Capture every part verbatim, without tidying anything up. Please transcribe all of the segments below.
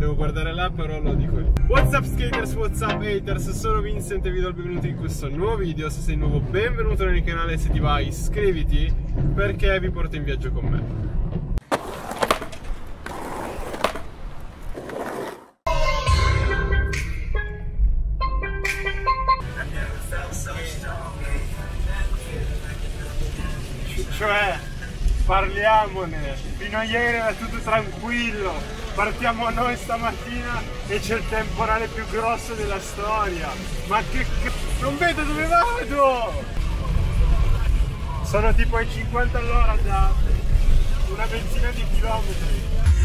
Devo guardare là, però lo dico io. What's up skaters, what's up haters, sono Vincent e vi do il benvenuto in questo nuovo video. Se sei nuovo, benvenuto nel canale, se ti va iscriviti perché vi porto in viaggio con me. Cioè, parliamone, fino a ieri era tutto tranquillo, partiamo noi stamattina e c'è il temporale più grosso della storia, ma che, che... non vedo dove vado! Sono tipo ai cinquanta all'ora da una ventina di chilometri.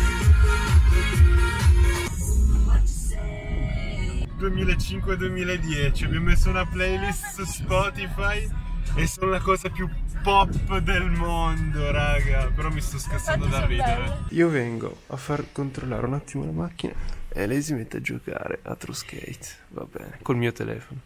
duemilacinque duemiladieci, abbiamo messo una playlist su Spotify e sono la cosa più pop del mondo, raga. Però mi sto scassando da ridere. Io vengo a far controllare un attimo la macchina e lei si mette a giocare a True Skate. Va bene, col mio telefono.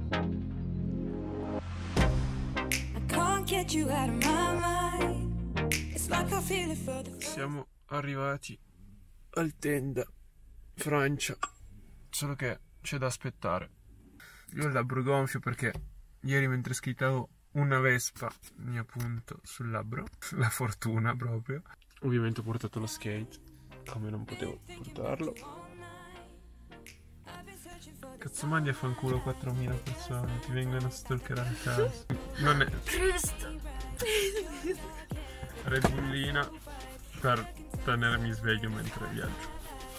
Siamo arrivati al Tenda, Francia. Solo che c'è da aspettare. Io ho il labbro gonfio perché ieri mentre skateavo una vespa mi ha punto sul labbro, la fortuna proprio. Ovviamente ho portato lo skate, come non potevo portarlo. Cazzo, mandi a fanculo quattromila persone, ti vengono a stalkerare a casa. Non è... Red Bullina per tenermi sveglio mentre viaggio.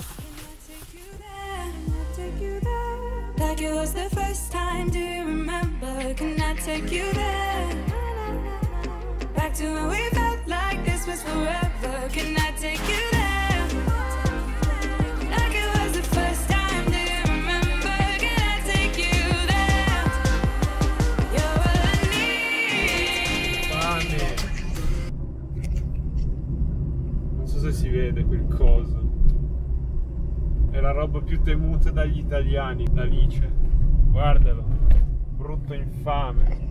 Like it was the first time, do you remember? Can I take you there? Back to when we felt like this was forever. Can I take you there? Like it was the first time, do you remember? Can I take you there? You're all I need. Fame. Non so se si vede quel coso. È la roba più temuta dagli italiani, Alice. Guardalo, brutto infame.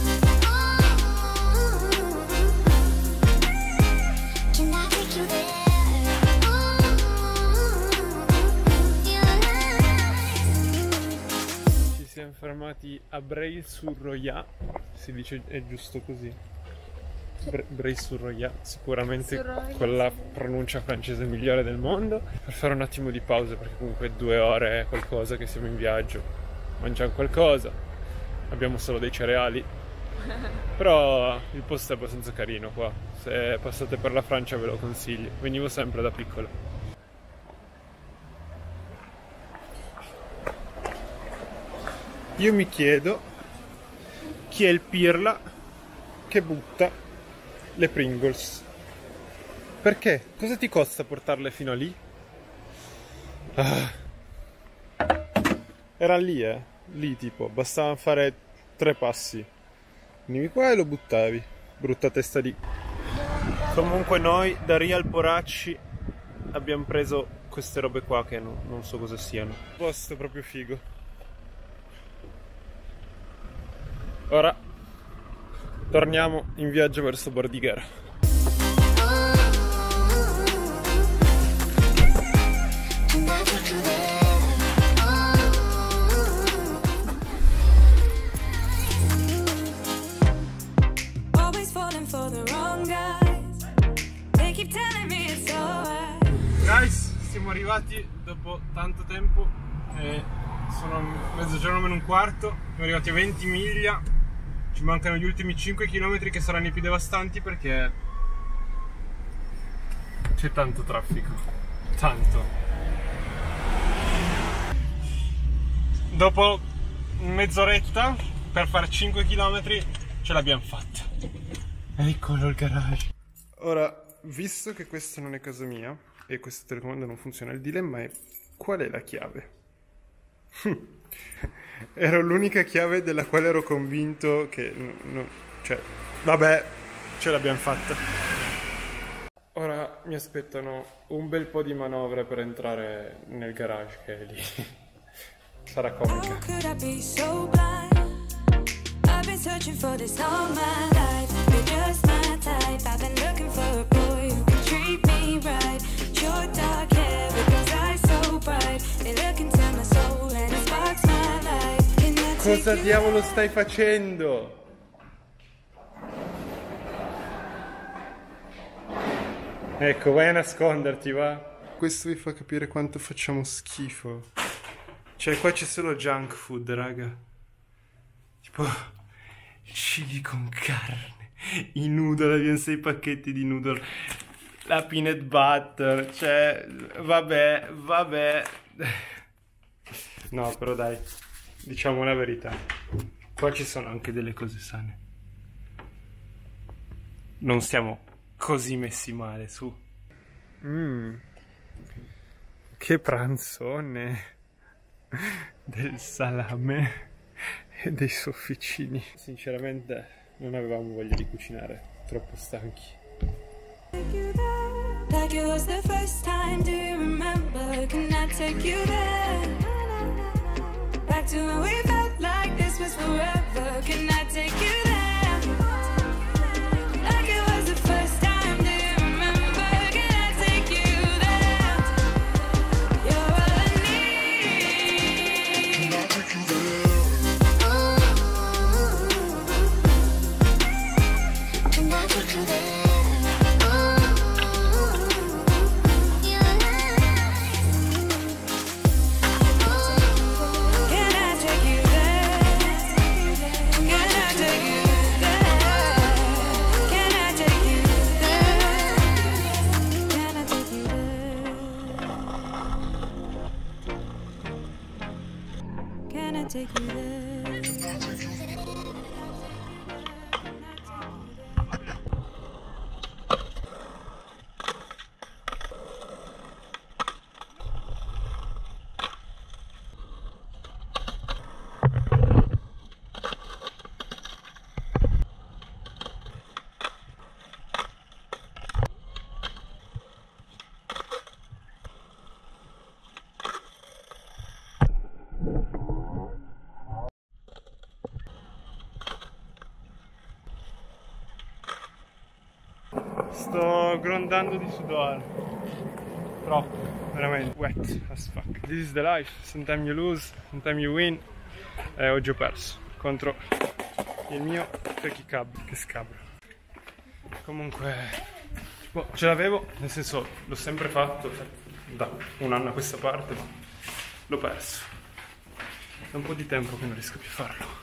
Ci siamo fermati a Breil-sur-Roya, si dice, è giusto così? Breil-sur-Roya, sicuramente con la pronuncia francese migliore del mondo, per fare un attimo di pausa perché comunque due ore è qualcosa che siamo in viaggio, mangiamo qualcosa, abbiamo solo dei cereali, però il posto è abbastanza carino qua, se passate per la Francia ve lo consiglio, venivo sempre da piccolo. Io mi chiedo chi è il pirla che butta le Pringles. Perché? Cosa ti costa portarle fino a lì? Ah. Era lì, eh. Lì tipo, bastava fare tre passi. Venivi qua e lo buttavi. Brutta testa di... Comunque noi da Real Poracci abbiamo preso queste robe qua che no, non so cosa siano. Posto proprio figo. Ora torniamo in viaggio verso Bordighera. Guys, siamo arrivati dopo tanto tempo e sono mezzogiorno meno un quarto, siamo arrivati a venti miglia. Ci mancano gli ultimi cinque chilometri che saranno i più devastanti perché c'è tanto traffico, tanto. Dopo mezz'oretta per fare cinque chilometri ce l'abbiamo fatta. Eccolo il garage. Ora, visto che questa non è casa mia e questo telecomando non funziona, il dilemma è: qual è la chiave? Ero l'unica chiave della quale ero convinto che no, no, cioè, vabbè, ce l'abbiamo fatta. Ora mi aspettano un bel po' di manovre per entrare nel garage che è lì. Sarà comica. So Cosa diavolo stai facendo? Ecco, vai a nasconderti, va. Questo vi fa capire quanto facciamo schifo. Cioè, qua c'è solo junk food, raga. Tipo, chili con carne, i noodle, abbiamo sei pacchetti di noodle, la peanut butter, cioè, vabbè, vabbè. No, però dai, diciamo la verità. Qua ci sono anche delle cose sane. Non siamo così messi male, su. Mmm, che pranzone del salame e dei sofficini. Sinceramente non avevamo voglia di cucinare, troppo stanchi. Like it was the first time, do you remember? Can I take you there? Back to when we felt like this was forever. Can I take you there? Like it was the first time, do you remember? Can I take you there? You're all I need. Can I take you there? Can I take you there? Take you there. Sto grondando di sudore. Troppo, veramente. Wet as fuck. This is the life. Sometimes you lose, sometimes you win. E oggi ho perso contro il mio Pecky Cab. Che scabro. Comunque, boh, ce l'avevo, nel senso, l'ho sempre fatto da un anno a questa parte, ma l'ho perso. È un po' di tempo che non riesco più a farlo.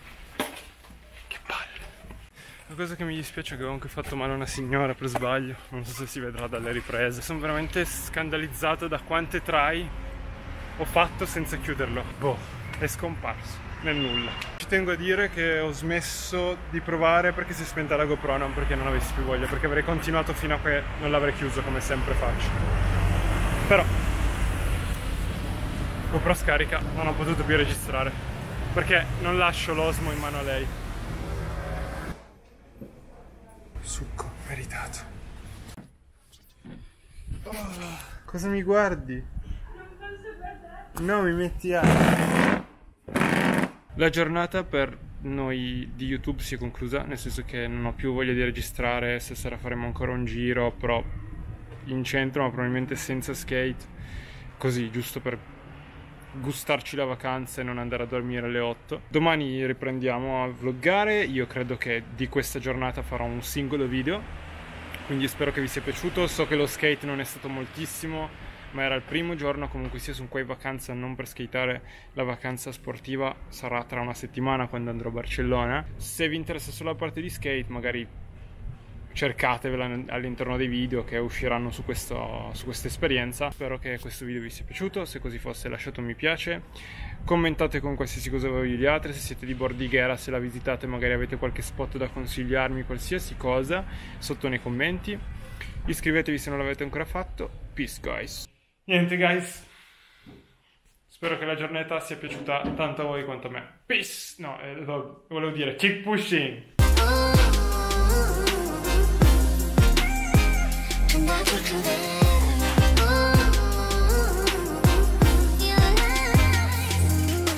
La cosa che mi dispiace è che ho anche fatto male a una signora per sbaglio, non so se si vedrà dalle riprese. Sono veramente scandalizzato da quante try ho fatto senza chiuderlo. Boh, è scomparso nel nulla. Ci tengo a dire che ho smesso di provare perché si è spenta la GoPro, non perché non avessi più voglia, perché avrei continuato fino a che non l'avrei chiuso come sempre faccio. Però GoPro scarica, non ho potuto più registrare perché non lascio l'Osmo in mano a lei. Succo meritato. Oh, cosa mi guardi? No, mi metti a... La giornata per noi di YouTube si è conclusa, nel senso che non ho più voglia di registrare. Stasera faremo ancora un giro, però in centro, ma probabilmente senza skate, così, giusto per gustarci la vacanza e non andare a dormire alle otto. Domani riprendiamo a vloggare. Io credo che di questa giornata farò un singolo video, quindi spero che vi sia piaciuto. So che lo skate non è stato moltissimo, ma era il primo giorno. Comunque sia, sono qua in vacanza non per skateare. La vacanza sportiva sarà tra una settimana, quando andrò a Barcellona. Se vi interessa solo la parte di skate, magari cercatevela all'interno dei video che usciranno su, questo, su questa esperienza. Spero che questo video vi sia piaciuto. Se così fosse, lasciate un mi piace, commentate con qualsiasi cosa vogliate altri. Se siete di Bordighera, se la visitate, magari avete qualche spot da consigliarmi, qualsiasi cosa, sotto nei commenti. Iscrivetevi se non l'avete ancora fatto. Peace guys. Niente guys, spero che la giornata sia piaciuta tanto a voi quanto a me. Peace. No, eh, volevo dire keep pushing. Magic